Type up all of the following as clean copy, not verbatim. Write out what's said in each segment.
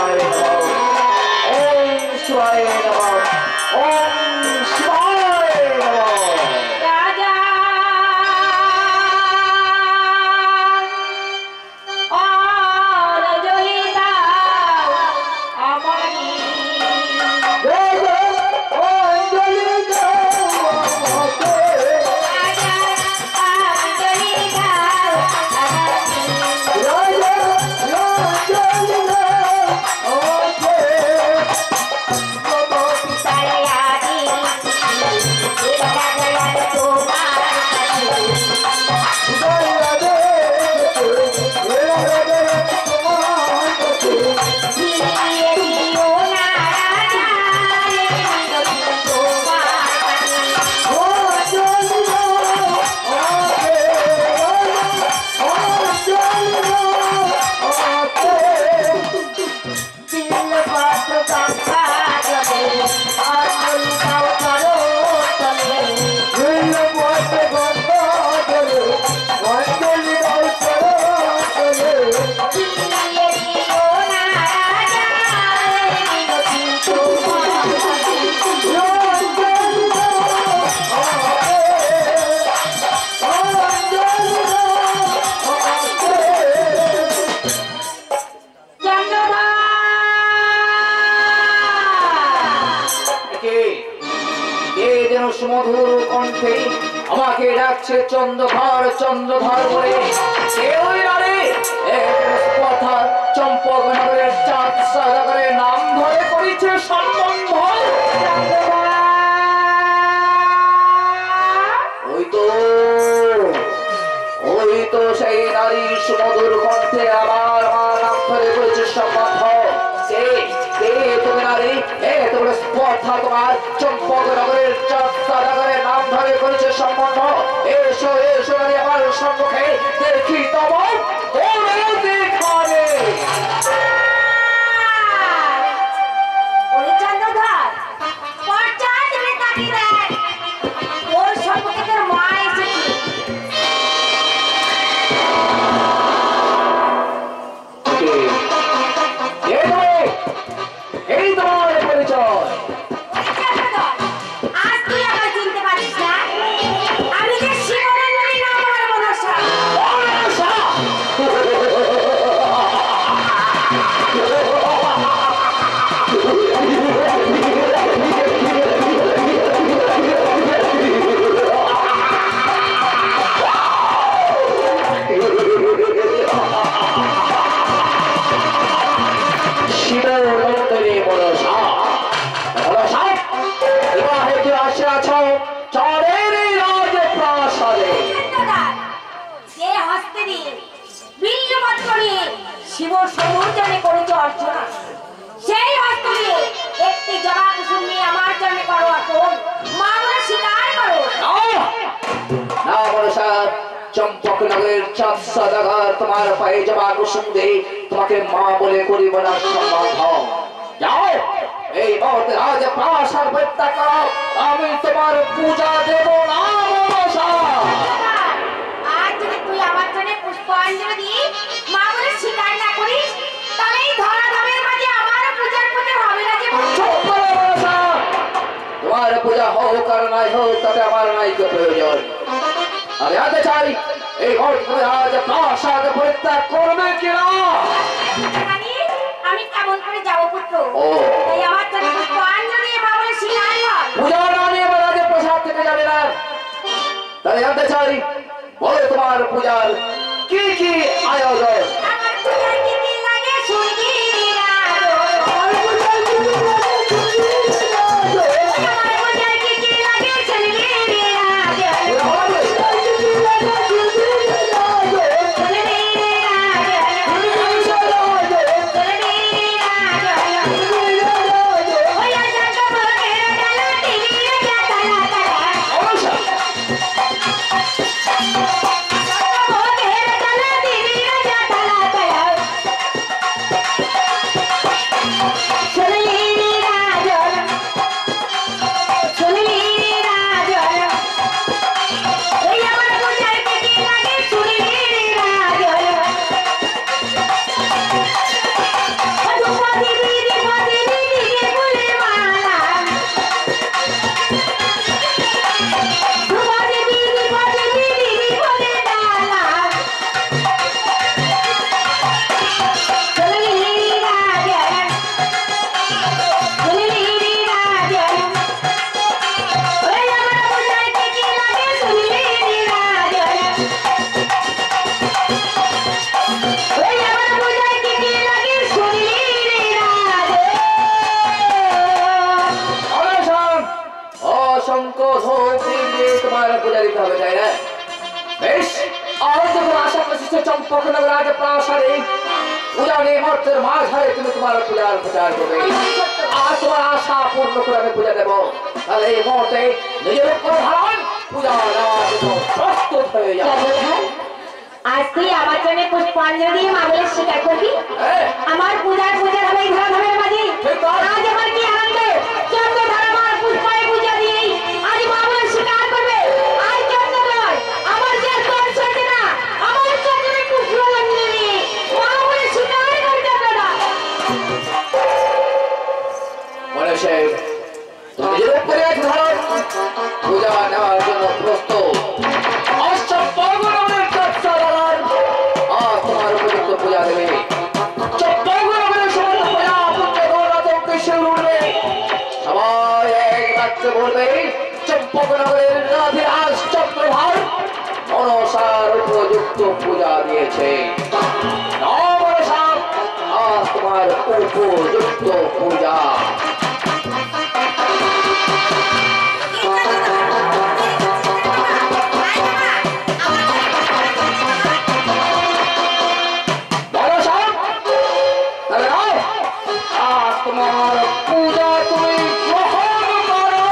शिवाय नमः ओम शिवाय नमः ओम शिवाय नमः राजा और जोहिता अमरी সুমধুর কণ্ঠে আমাকে ডাকছে চন্দ্রধর চন্দ্রধর বলে কেউই নারে কথা চম্পকনগরের চাঁদ সাগরের নাম ধরে করেছে সম্বন্ধ ওই তো সেই নারী সুমধুর কণ্ঠে আমার মা নাম ধরে করেছে সম্বন্ধ তোমার চম্পকনগরের চাঁদের নাম ধরে করেছে সম্বন্ধ এসো এসো আমার সম্মুখে দেখি তোমার দেখাবে শিব সমুদ্রে করেছে অর্চনা সেই হস্ত দিয়ে একটি জবা কুসুম নিয়ে আমার জন্য করো অর্পণ মা বলে স্বীকার করো না বর্ষা চম্পকনগরের চাঁদ সদাগর তোমার পায়ে জবা কুসুম দে তোমাকে মা বলে করিব না সম্মান যাও এই মুহূর্তে রাজ প্রাসাদ পরিত্যাগ করো আমি তোমার পূজা দেব না বর্ষা আজ যদি তুই আমার জন্য পুষ্পাঞ্জলি দিয়ে মা বলে স্বীকার না করিস তাহলে এই ধরাধামের মাঝে আমার পূজার পূজা হবে না যে তোমার পূজা হোক আর নাই হোক তাতে আমার নাই তো প্রয়োজন আমি আজ চাই এই মুহূর্তে রাজ প্রাসাদ পরিত্যাগ করবে কিনা আমি কেমন করে যাবো পুত্র তাই আমার জন্য পুষ্পাঞ্জলি দিয়ে মা বলে স্বীকার কর পূজা না নিয়ে রাজ প্রাসাদ থেকে যাবে না তাই জানতে চাই বলে তোমার পূজার কি কি আয়োজন আমার পূজার কি কি লাগে শুনবি Oh, চম্পকনগর রাজপ্রাসাদে পূজা নিমন্ত্রণের মাঝারে তুমি তোমার পূজার প্রচার করবে। আর তোমার আশা পূর্ণ করে আমি পূজা দেব। তাহলে এই মুহূর্তে নিজের উপর ধারণ পূজা দেওয়ার জন্য প্রস্তুত হয়ে যাবে। আজ তুই আমার জন্য পুষ্পাঞ্জলি দিয়ে মা বলে স্বীকার করবি? আমার পূজার হবে এই ধরাধামের মাঝে। আজ আমার কি আনন্দ! চন্দ্রধারা মার পুষ্পায় পূজা দিয়েই আজ মা বলে স্বীকার করবে। আর চন্দ্র নয়, আমার যে তোর সাথে না, আমার চন্দ্রের পুষ্পাঞ্জলি মা বলে স্বীকার করতে পারা। মনীষে তুমি নিজের উপরে ধারণ পূজা নেওয়ার জন্য প্রস্তুত। চম্পকনগরের চর্চাদার আর তোমার উপযুক্ত পূজা দেবে। চম্পকনগরের সমস্ত পূজা পুত্রকে শুরু উঠবে। সবাই এক বাক্যে বলবে চম্পকনগরের রাধিরাজ চক্রভার মনসার উপযুক্ত পূজা দিয়েছে। মনসা আজ তোমার উপযুক্ত পূজা। তোমার পূজা তুমি গ্রহণ করো।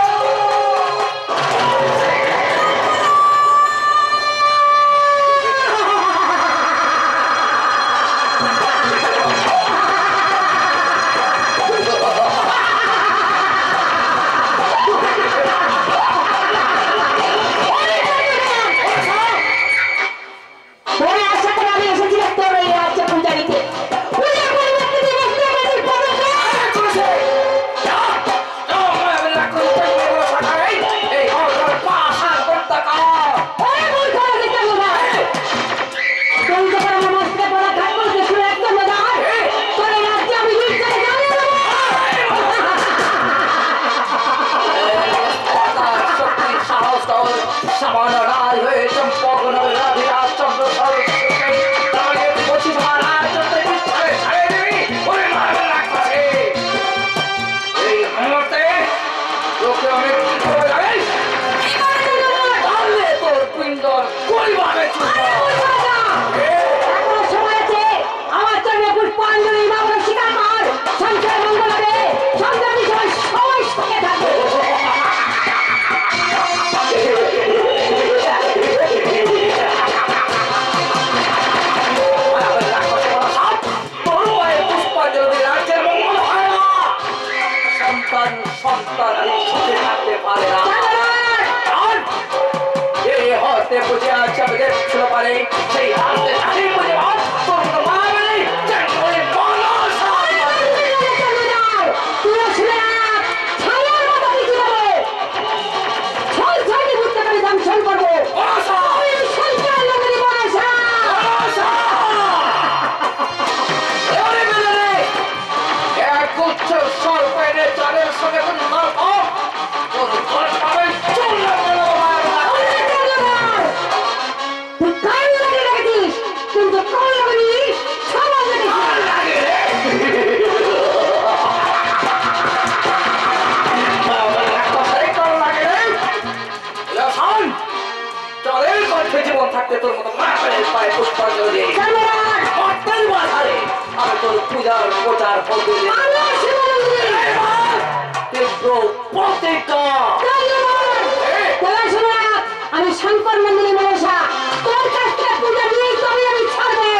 আমি শঙ্কর মন্দিরে মনসা তোর কাছ থেকে পূজা নিয়েই তবে আমি ছাড়বো।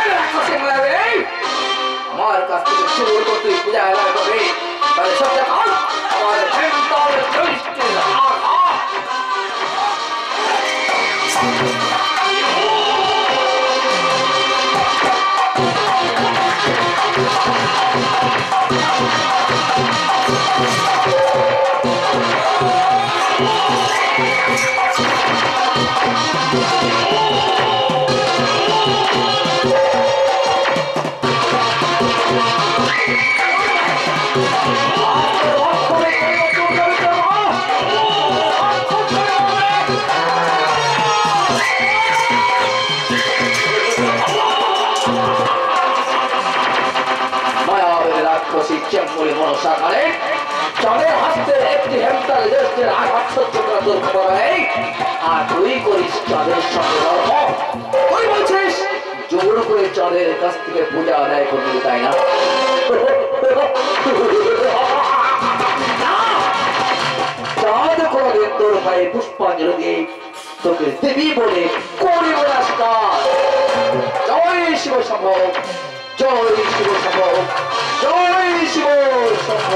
আমার কাছ থেকে শুরু করতে পূজা করবে তাহলে সবটা আমার ভেঙ্কল দৃষ্টির আঘাত। চেম্পলি মনসা কালে চাঁদের হাতে একটি হেমতাল দেশের আঘাত সহ্য করা তোর ক্ষমতা নেই। আর তুই করিস চাঁদের সঙ্গে তুই বলছিস জোর করে চাঁদের কাছ থেকে পূজা আদায় করবি, তাই না? চাঁদ কোনদিন তোর পায়ে পুষ্পাঞ্জলি দিয়ে তোকে দেবী বলে করিব নমস্কার। জয় শিব শম্ভ, জয় শিব শম্ভ, জয় শিব শম্ভ।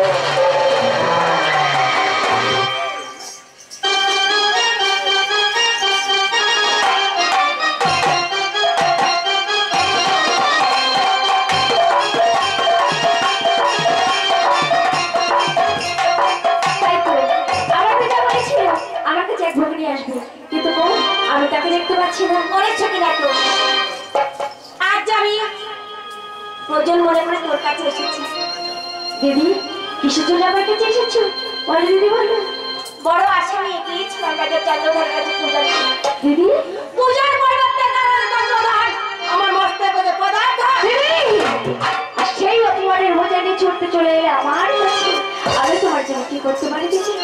দিদি কিসের জন্য আমার কাছে এসেছো? বলো দিদি, বলো। বড় আশা নিয়ে গিয়েছিলাম রাজা চন্দ্রধরের কাছে পূজা দিতে। দিদি পূজার পরিবর্তে চন্দ্রধর আমার মস্তকে পদার্থ আর সেই অপমানের বোঝা নিয়ে ছুটতে চলে এলে আমার কাছে। আমি তোমার জন্য কি করতে পারি দিদি?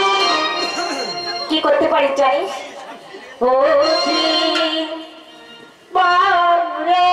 কি করতে পারি জানিস? ও বাউরে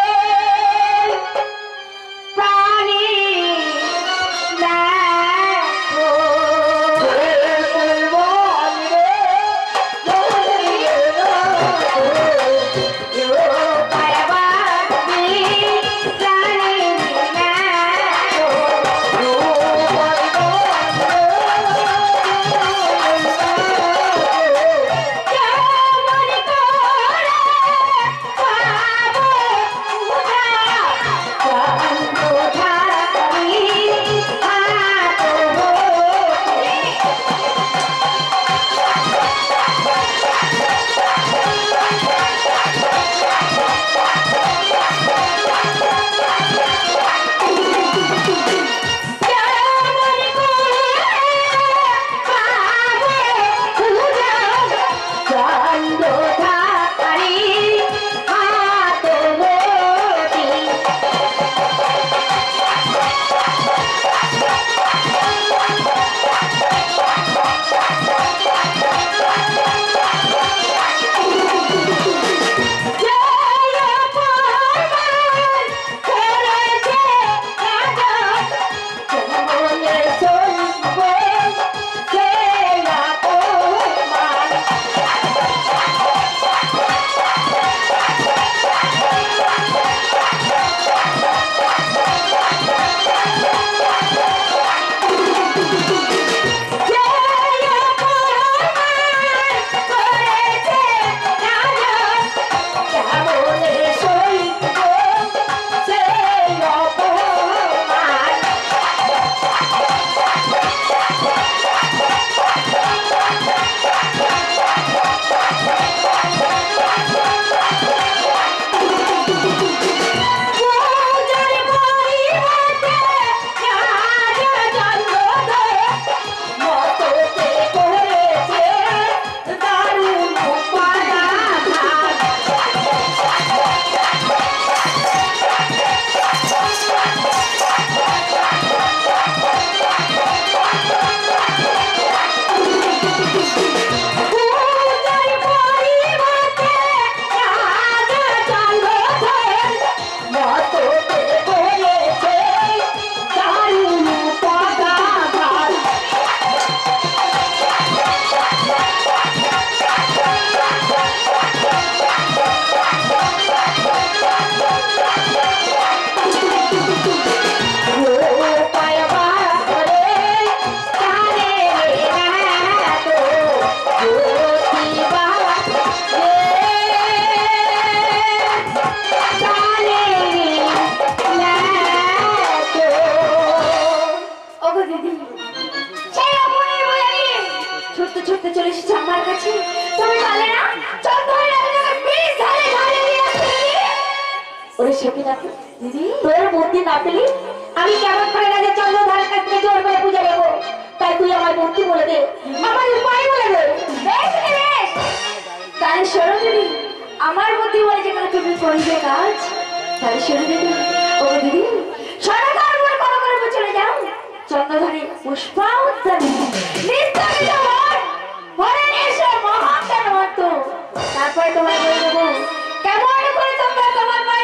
তোর বুদ্ধি না পেলে আমি কেমন করে রাজা চন্দ্রধরের কাছ থেকে জোর করে পূজা দেবো? তাই তুই আমার বুদ্ধি বলে দে, আমার উপায় বলে দে। বেশ তাহলে শোনো দিদি, আমার বুদ্ধি বলে যেখানে তুমি করবে কাজ, তাহলে শোনো দিদি। ও দিদি সরকার করে কোনো করে চলে যাও চন্দ্রধরের পুষ্পা উদ্যানে নিত্যকে যাওয়ার ঘরে এসে মহাকার মতো, তারপরে তোমায় বলে দেবো কেমন করে তোমরা তোমার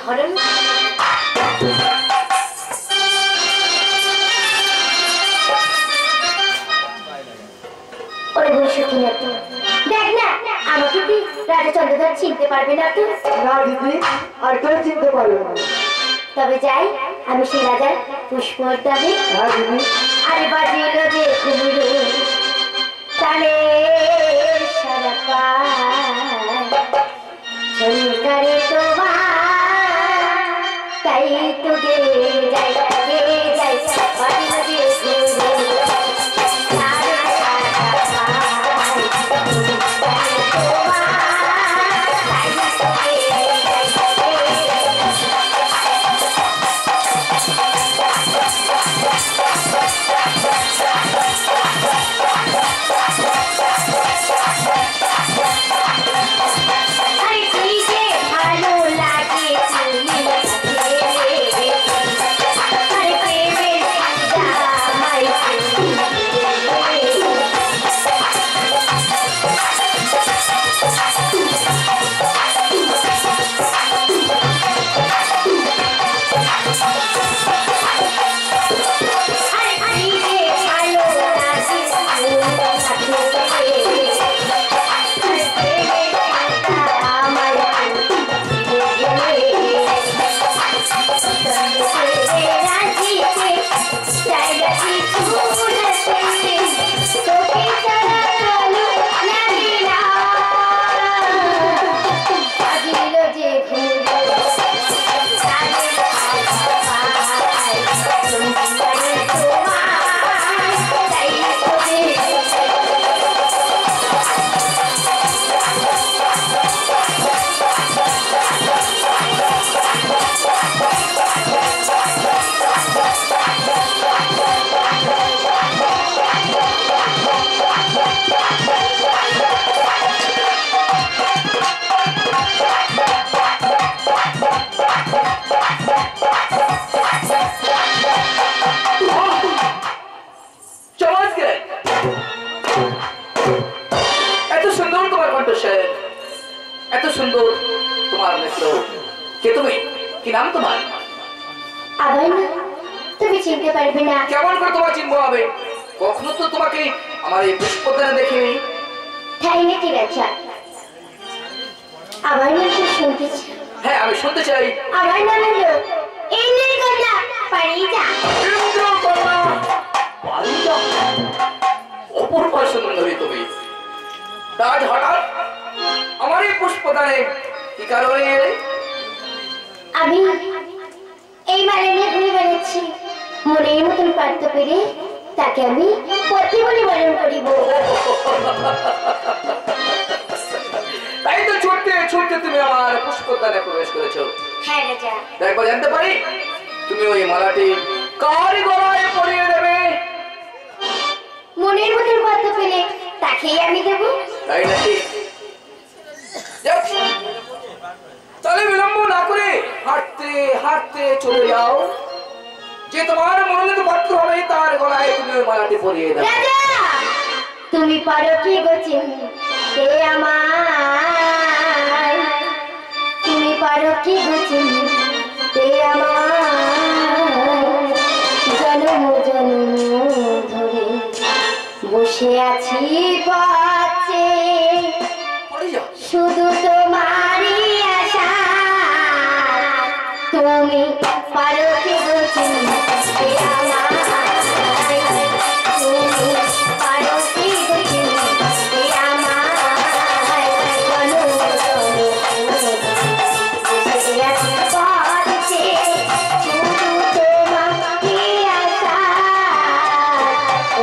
হরণ ওরে বলছো না তো দেখ না আমাকে কি রাজা চন্দ্রধর চিনতে পারবে না তো না দিদি আর কেউ চিনতে পারবে না তবে যাই আমি সেই রাজার পুষ্প দাবি হ্যাঁ দিদি আরে বাজিল যে ঘুমরু তালে সারা পায় চলকারে তোমার তাই তো গে যাই বাজিল যে ঘুমরু তালে সারা পায় চলকারে তোমার তাই তো গে চিনতে পারবে না কেমন করে তোমার চিনবো হবে কখনো তো তোমাকে আমার এই পুষ্পদানে দেখিনি তাই নাকি রাজা আমার নাম তো শুনতে চাই হ্যাঁ আমি শুনতে চাই আমার নাম হলো ইন্দ্রকন্যা পারিজা ইন্দ্রকন্যা পারিজা অপূর্ব সুন্দরী তুমি আজ হঠাৎ আমার এই পুষ্পদানে কি কারণে এলে আমি এই মালিনী ঘুরে বেড়াচ্ছি মনের মতন পারতে পেরে তাকে আমি পতি বলে বরণ করিব তাই তো ছুটতে ছুটতে তুমি আমার পুষ্পদানে প্রবেশ করেছো হ্যাঁ রাজা একবার জানতে পারি তুমি ওই মালাটি কার গলায় পরিয়ে দেবে মনের মতন পারতে পেরে তাকেই আমি দেব তাই নাকি তাহলে বিলম্ব না করে হাঁটতে হাঁটতে চলে যাও যে তোমার মনোনীত পাত্র হবে তার গলায় তুমি ওই মালাটি পরিয়ে দাও রাজা তুমি পারো কি গো চিনতে আমার তুমি পারো কি গো চিনতে আমার জন্ম জন্ম ধরে বসে আছি পথে শুধু তোমারই আশা তুমি পারো কি গো চিনতে আমার তুমি পারো কি গো চিনতে আমার জন্ম জন্ম বসে আছি পথে শুধু তোমারই আশা ও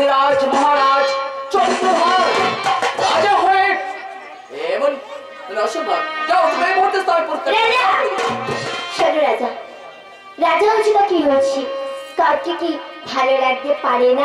অধিরাজ মহারাজ চন্দ্রধর রাজা হয়ে এমন অসম্ভব। যাও তুমি এই মুহূর্তে স্থান পরিত্যাগ করো। শোনো রাজা, রাজা হচ্ছে তা কি হচ্ছে, কাউকে কি ভালো লাগতে পারে না?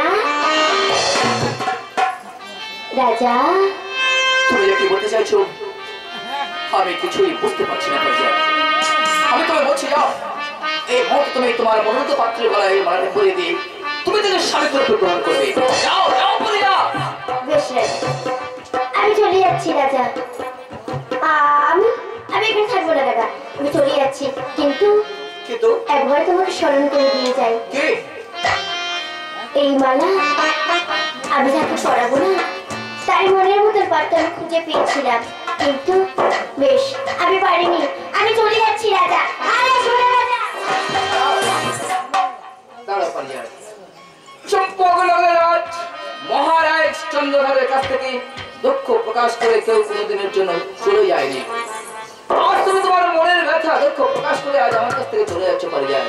রাজা তুমি যে কি বলতে চাইছো আমি কিছুই বুঝতে পারছি না। আমি তোমায় বলছি যাও এই মুহূর্তে তুমি তোমার মনোনীত পাত্রের গলায় মালাটা পরিয়ে দিয়ে তুমি তাদের স্বামী করে গ্রহণ করবে। যাও যাও বলি না। বেশ রাজা, আমি চলে যাচ্ছি রাজা। আমি আমি এখানে থাকবো না রাজা, আমি চলে যাচ্ছি। কিন্তু কিন্তু একবার তোমাকে স্মরণ করে দিয়ে যাই, কি এই মালা আমি যাকে পরাবো না তার মনের মতো পাত্র আমি খুঁজে পেয়েছিলাম, কিন্তু বেশ আমি পারিনি। আমি চলে যাচ্ছি রাজা। আরে শোনো রাজা, দাঁড়াও পালিয়া চম্পকনগরাজ মহারাজ চন্দ্রধরের কাছ থেকে দুঃখ প্রকাশ করে কেউ কোনোদিনের জন্য চলে যায়নি। আজ তুমি তোমার মনের ব্যথা দুঃখ প্রকাশ করে আজ আমার কাছ থেকে চলে যাচ্ছ পালিয়া।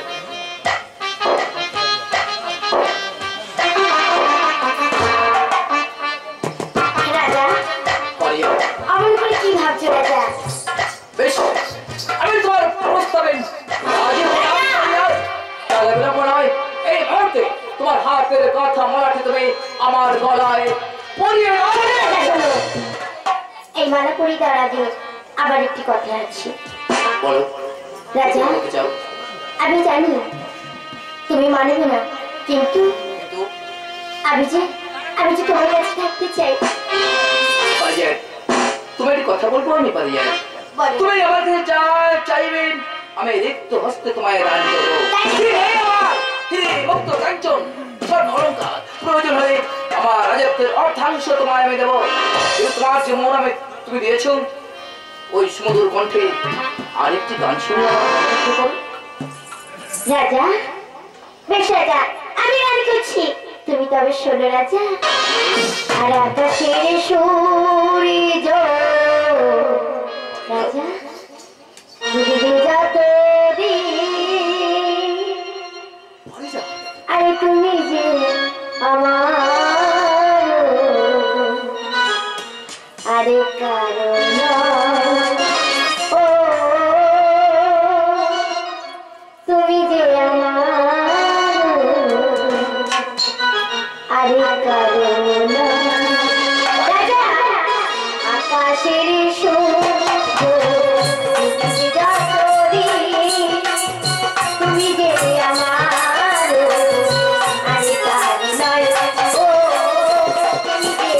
রাজা পালিয়া আমার উপরে কি ভাবছো রাজা? বেশ আমি তোমার প্রস্তাবে রাজি হলাম পালিয়া। তাহলে বিলম্ব নয়, এই মুহূর্তে তোমার হাতের কথা মালাটি তুমি আমার গলায় পরিয়ে দাও। রাজা শোনো, এই মালা পরি দেওয়ার আগে আবার একটি কথা আছে। বলো রাজা বলতে চাও? আমি জানি তুমি মানবে না, কিন্তু কিন্তু আমি যে তোমার কাছে থাকতে চাই। পালিয়া তুমি একটি কথা বলবো আমি পালিয়া। বলো। তুমি আমার কাছে যা চাইবেন আমি রিক্ত হস্তে তোমায় দান করবো। মুক্ত কাঞ্চন স্বর্ণ অলঙ্কার প্রয়োজন হলে আমার রাজত্বের অর্ধাংশ তোমায় আমি দেবো। কিন্তু তোমার যে মন আমি তুমি দিয়েছো ওই সুমধুর কণ্ঠে আরেকটি গান শুনে রাজা বেশ রাজা, আমি গান করছি, তুমি তবে শোনো রাজা। আর আকাশের সূর্য রাজা ডুবে যত দিন, আরে তুমি যে আমার আরে কারণ ও তুমি যে আমার আরে কারণ রাজা আকাশের সূর্য তুমি যে আমার আরে কারণ ও তুমি যে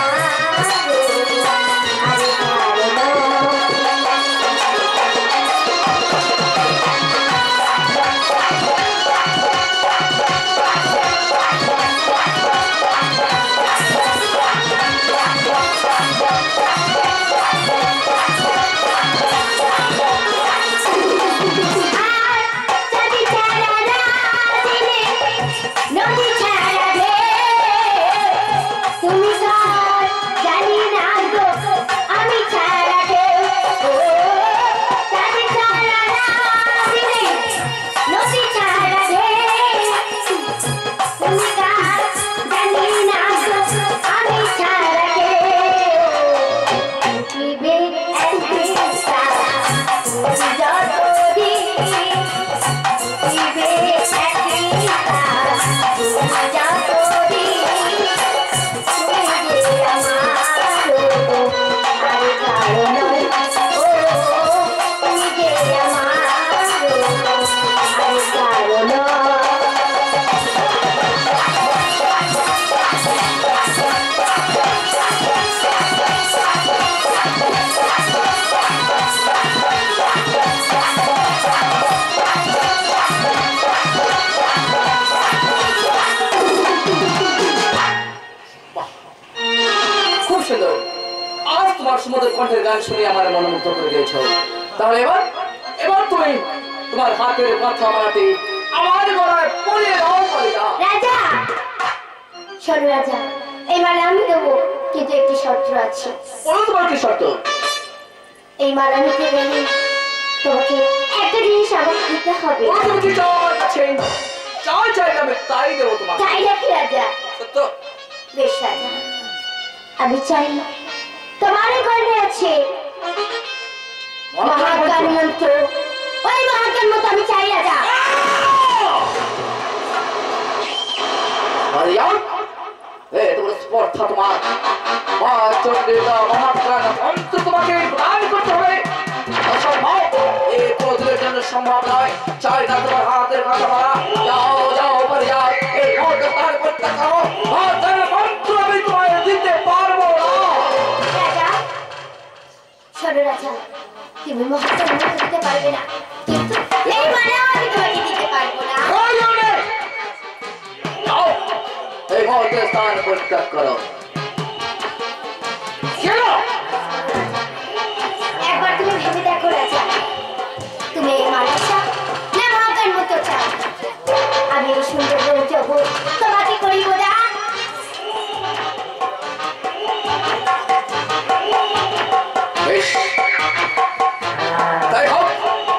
সুমধুর কণ্ঠের গান শুনে আমার মনোমুগ্ধ করে দিয়েছো। তাহলে এবার এবার তুমি তোমার হাতের কথা মালাটি আমার গলায় পরিয়ে দাও পালিয়া। রাজা শোনো রাজা, এই মালা আমি দেবো, কিন্তু একটি শর্ত আছে। বলো তোমার কি শর্ত? এই মালা নিতে গেলে তোমাকে একটা জিনিস আমাকে দিতে হবে। বলো তুমি কি চাও আমার কাছে? যা চাইলে আমি তাই দেবো তোমাকে। তাই নাকি রাজা? সত্য? বেশ রাজা, আমি চাই তোমার গর্বে আছে মহাজ্ঞান মন্ত্র, ওই মহাজ্ঞান মন্ত্র আমি চাই রাজা। স্পর্ধা তোমার মহাজ্ঞান মন্ত্র তোমাকে দান করতে হবে, অসম্ভব, এই কোনদিনের জন্য সম্ভব নয়। চাই না তোমার হাতের কথা বলা, যাও যাও পারে যাও, এই মহাজ্ঞান প্রত্যাখ্যান করো, মহাজ্ঞান মন্ত্র আমি তোমায় দিতে পারবো না। রাজা শোনো রাজা, তুমি মহাজ্ঞান মন্ত্র দিতে পারবে না, কিন্তু এই মানে আমি তোমাকে দিতে পারবো না। যাও এই মহাজ্ঞান স্থান পরিত্যাগ করো। একবার তুমি ভেবে দেখো রাজা, তুমি এই মালা চাও না মহাজ্ঞান মন্ত্র চাও? আমি এই সুন্দর জগৎ তোমাকে করিব না। বেশ, তাই হোক,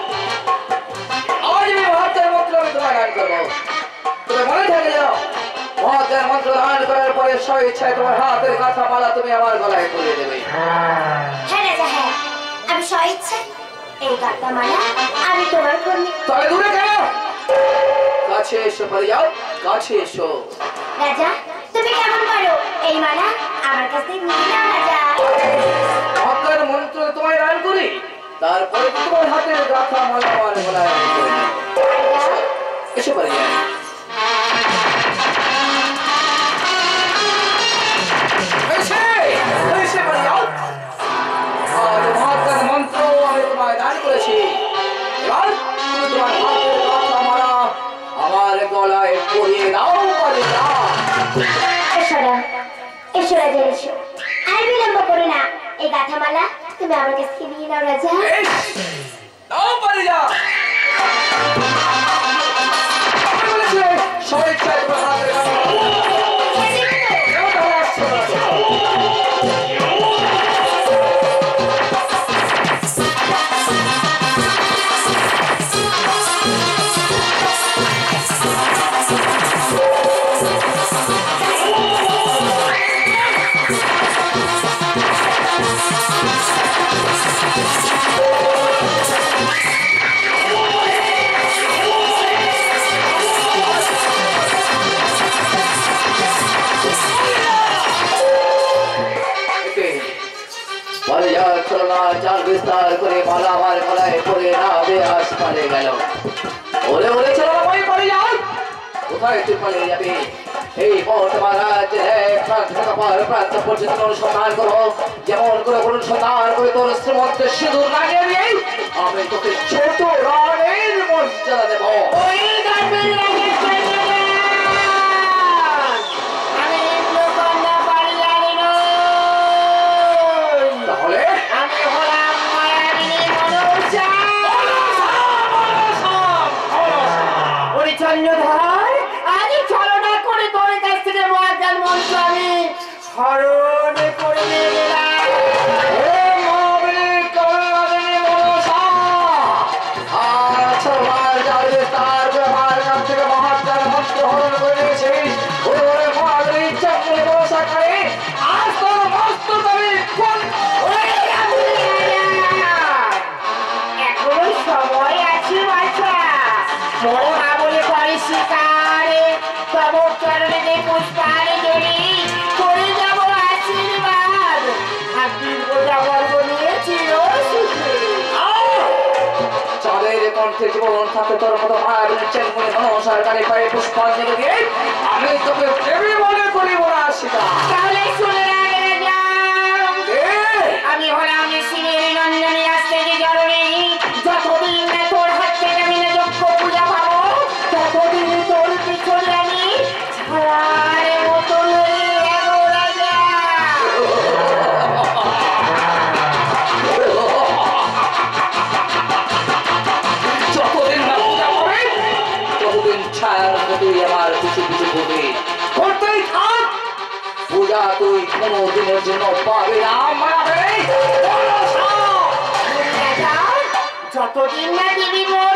আজ আমি মহাজ্ঞান মন্ত্র আমি তোমায় দান করবো। তুমি মনে থাকে যাও, মহাজ্ঞান মন্ত্র দান করার পরে স্বইচ্ছায় তোমার হাতের কাঁথা মালা তুমি আমার গলায় পরিয়ে দেবে। হ্যাঁ রাজা, হ্যাঁ, আমি স্বইচ্ছায় এই কাঁথা মালা আমি তোমার কর্মী। তবে দূরে কেন, কাছে এসো পারে যাও, কাছে এসো। রাজা তুমি কেমন পারো এই মালা আমার কাছে নিয়ে নাও রাজা। মহাজ্ঞান মন্ত্র তোমায় দান করি, তারপরে তোমার হাতের কাঁথা মালা আমার গলায় পরিয়ে দেবে। রাজা এসো পারে যাও। মহাজ্ঞান মন্ত্র আমি তোমায় দান করেছি, এবার তুমি তোমার হাতের কাঁথা মালা আমার গলায় পরিয়ে দাও পারে যাও। এসো না, এসো রাজা এসো, আর বিলম্ব করো না, এই গাঁথা মালা তুমি আমার কাছ থেকে নিয়ে নাও রাজা। দাও পারে যাও। স্বেচ্ছায় তোমার হাতের কাঁথা মালা চাল বিস্তার করে মালা আমার গলায় পরে না বেআস পালে গেল। ওরে ওরে চলো ওই পরে যাও, কোথায় তুই পালিয়ে যাবি? এই মহারাজ প্রান্ত প্রান্ত পর্যন্ত অনুসন্ধান করো, যেমন করে অনুসন্ধান করে তোর শ্রীমন্তে সিঁদুর লাগিয়ে দিয়ে আমি তোকে ছোট রানের মর্যাদা দেব। তাহলে চন্দ্রধর, আজ ছলনা করে তোর কাছ থেকে মহাজ্ঞান মন্ত্র আমি হরণ করে নিয়ে গেলাম। মহাজ্ঞান মন্ত্র হরণ করে নিয়েছিস, ইচ্ছা করে ব্যবসা করে আজ তোর মস্ত এখনো সময় আছে বাচ্চা, মহা বলে পারি শিকারে তব চরণে যে পুষ্পারে জড়ি করে যাব আশীর্বাদ, আর দীর্ঘ জগর্ব নিয়ে চির সুখে। চাঁদের কণ্ঠে জীবন থাকে তোর মতো মায়ের চেনমনে মনসারকারী পায়ে পুষ্পাঞ্জলি দিয়ে আমি তোকে দেবী মনে করিব না শিকা। তাহলে শুনে রাখে যাও, আমি হলাম শিবের নন্দনী আসতে জরুরি, যতদিন না তোর হাত থেকে আমি না যজ্ঞ পূজা পাবো ততদিন তোর পিছনে আমি ছাড়ার মতো রাজা। যতদিন না পূজা করে ততদিন ছায়ার মতোই আমার কিছু কিছু করবে, করতেই থাক পূজা, তুই কোনো দিনের জন্য পাবে না। যতদিন না দেবী মোর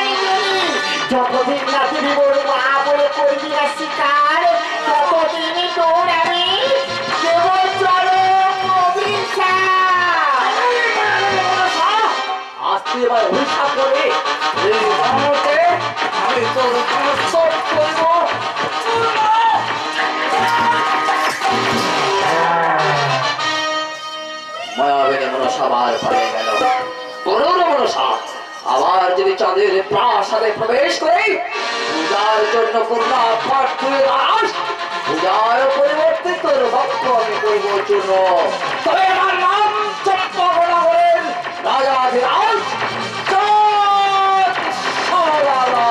পুষ্পাঞ্জলি, যতদিন না দেবী মোর মা বলে করবি না শিকার, ততদিনই তোর আমি দেব চরম অভিশাপ। আজ তুই এবার অভিশাপ করে এই জগতে আমি তোর সব করব। মায়াবিনী মনসা আবার পালিয়ে গেল। করুণ মনসা আবার যদি চাঁদের প্রাসাদে প্রবেশ করে পূজার জন্য কন্যা পাঠিয়ে দাস, পূজার পরিবর্তে তোর ভক্ত আমি করব চূর্ণ। তবে আমার নাম চম্পকনগরের রাজাধিরাজ চাঁদ সারালা।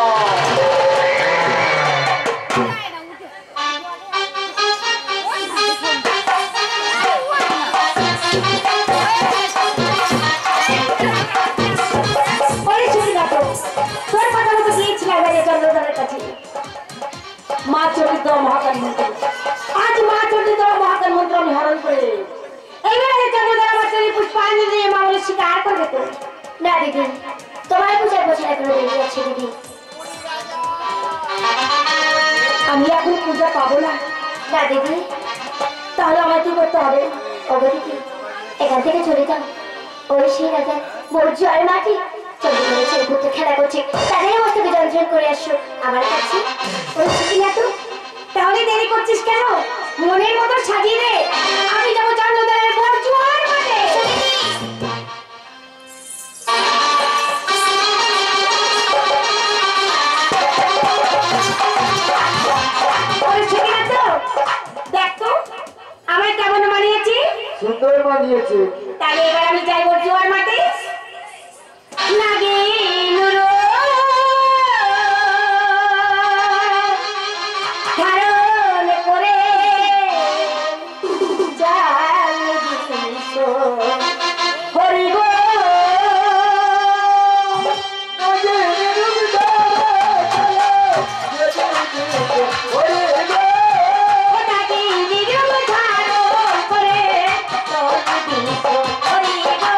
মা চরিত্র মহাকাল মন্ত্র, আজ মা চরিত্র মহাকাল মন্ত্র আমি হরণ করে এইবারে চন্দ্রধর আমার চরি পুষ্পাঞ্জলি দিয়ে মা বলে স্বীকার করবে তো? না দিদি, তোমার পূজার বছর এখনো দেরি আছে দিদি। আমি এখন পূজা পাবো না। না দিদি, তাহলে আমার কি করতে হবে? ওগো দিদি, এখান থেকে চলে যাও। ওই সেই রাজা মোর জয় মাটি চন্দ্রধরের ছেলে ঘুরতে খেলা করছে, তাদের অবস্থাকে যন্ত্রণ করে আসছো আমার কাছে। ওই ছুটি না তো, তাহলে দেরি করছিস কেন? মনের মতো সাজিয়ে দে, আমি যাবো চন্দ্রধরের বরজুয়ার মাঠে। ওই ছুটি না তো, দেখ তো আমার কেমন মানিয়েছি। সুন্দর মানিয়েছে। তাহলে এবার আমি যাই বরজুয়ার মাঠে। নাগিনুর ধারণ করে জাল দিস হরি গো নাগিনুর ধারণ করে তোর দিস হরি গো।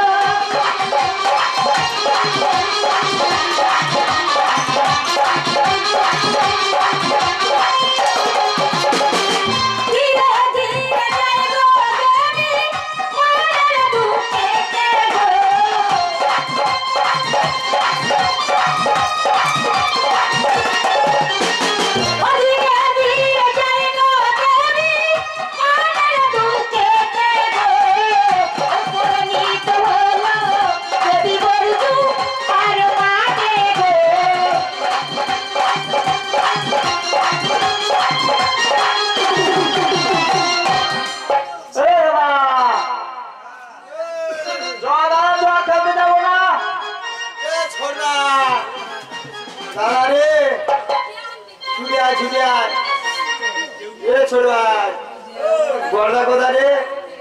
বর্দা কোথা রে?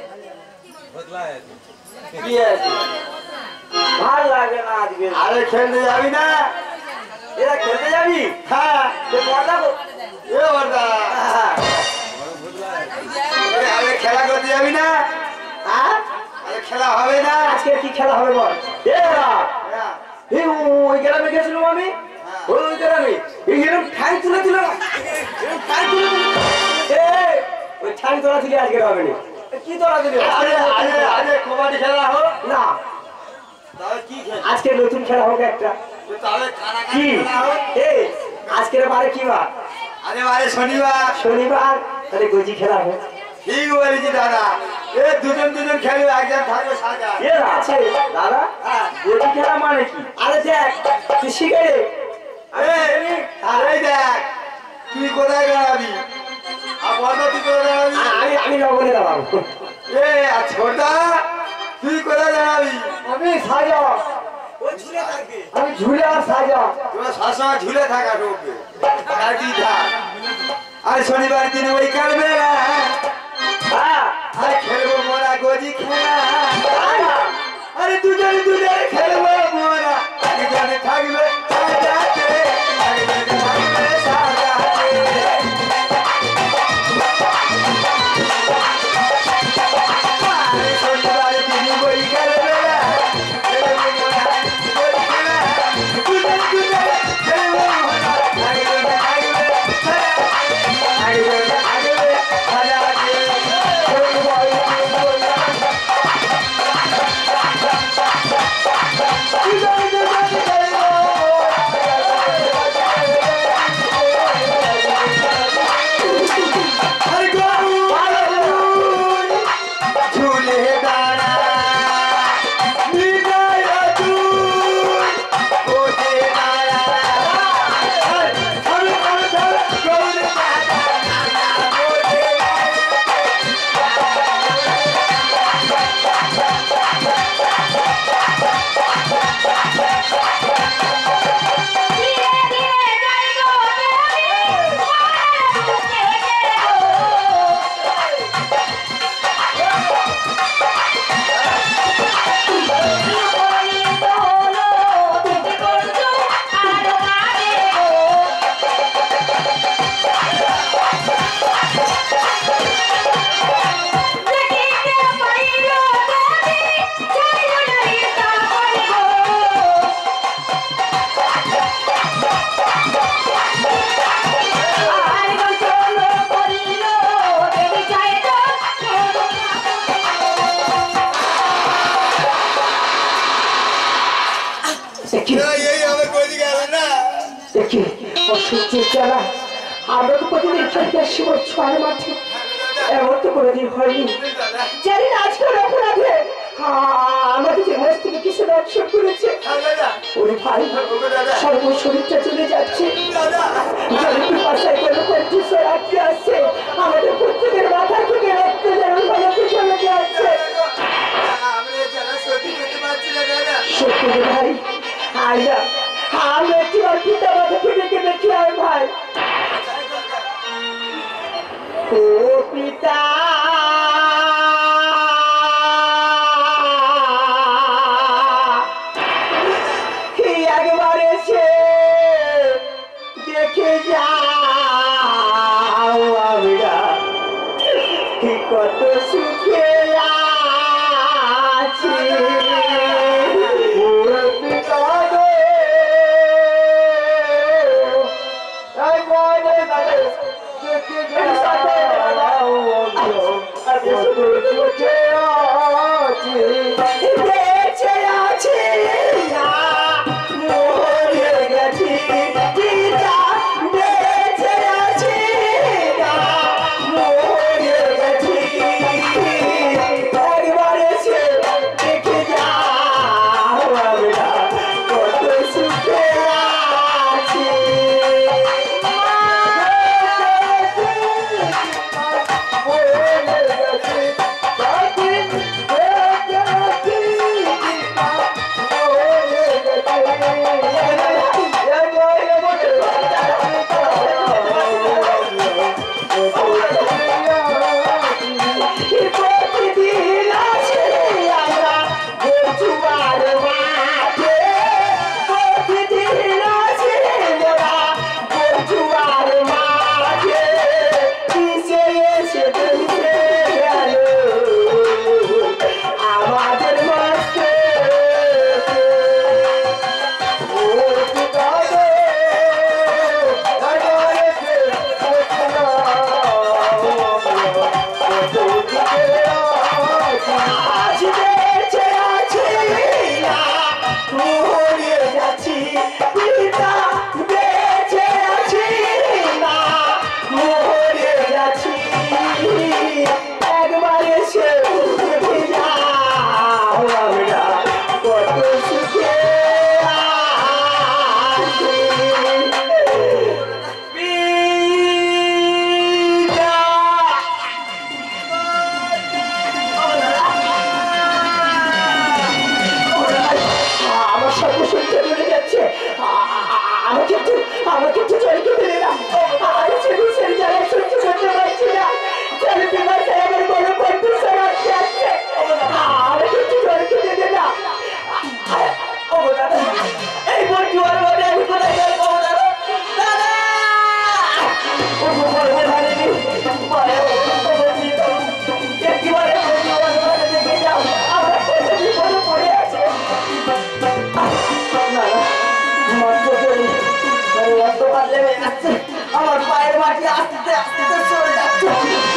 কি আছে? ভাল লাগে না আজকে। আরে খেলতে যাবি না? এরা খেলতে যাবি? হ্যাঁ। বর্দা এ বর্দা আরে খেলা করতে যাবি না? হ্যাঁ, আরে খেলা হবে না। আজকে কি খেলা হবে বল? ওই গ্রামে গেছিলাম আমি, ওই গ্রামে এরকম ঠাই তুলে দিল, ঠাই তুলে দিল। ওই ঠাই তোলা থেকে আজকে হবে না। কি তোলা দিল? আরে কবাডি খেলা হোক না, আজকে নতুন খেলা হোক একটা। কি আজকের বারে কি বার? আরে বারে শনিবার। শনিবার তাহলে গজি খেলা হোক। ঠিক বলেছি দাদা, এ দুজন দুজন খেলবে, একজন থাকবে সাজা। এ আছে দাদা, গজি খেলা মানে কি? আরে দেখ তুই শিখে রে। আরে দেখ তুই কোথায় দাঁড়াবি? আমি লবণে দাঁড়াবো। এ ছোটা তুই কোথায় দাঁড়াবি? আমি সাজা। আমি ঝুলে আর সাজা। তোমার সবসময় ঝুলে থাকা ঢুকবে। আর শনিবার দিন ওই কালবে আরে খেলবো মোরা গজি খেলা। আরে দুজনে দুজনে খেলবো মোরা, একজনে থাকবে সাজাতে, একজনে থাকবে সাজাতে। শনিবারে দিন ওই কালবে দেখি অসহ্য জ্বালা। আমরা তো প্রতিদিন খেলতে আসি ওর ছয় মাঠে, এমন তো কোনোদিন হয়নি। জানি না আজকের অপরাধে আমাকে যে মাস থেকে কিছু দর্শন করেছে। ওরে ভাই সর্ব শরীরটা চলে যাচ্ছে, আসছে আমাদের প্রত্যেকের মাথা থেকে রক্ত যেন চলে যাচ্ছে। সত্যি ভাই আইরা আমি একটি পিতা মাতাকে ডেকে দেখি আর ভাই। ও পিতা একবার এসে দেখে যাও আমরা কত সুখে আছি। আমার পায়ের মাটি আস্তে আস্তে সরে যাচ্ছে।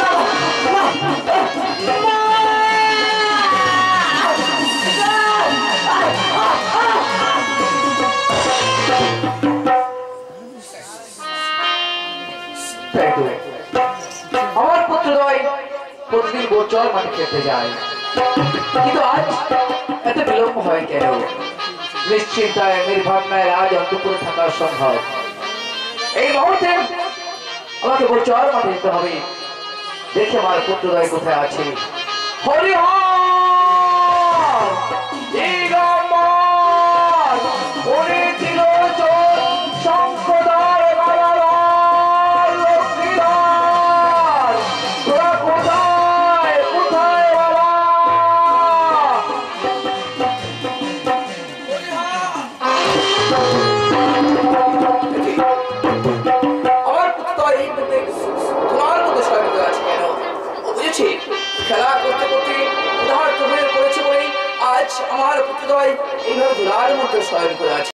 আমার পুত্রদ্বয় প্রতিদিন গোচর মাঠে খেতে যায়, কিন্তু আজ এত বিলম্ব হয় কেন? নিশ্চিন্তায় নির্ভাবনায় আজ অন্তঃপুরে থাকা সম্ভব। এই মুহূর্তে আমাকে গোচর মাঠে যেতে হবে, দেখে আমার পুত্রদ্বয় কোথায় আছে। হরিহর খেলা করতে করতে উদাহরণ হয়ে পড়েছে বলেই আজ আমার পুত্রদ্বয় এইভাবে ধুলার মধ্যে শয়ন করে আছে।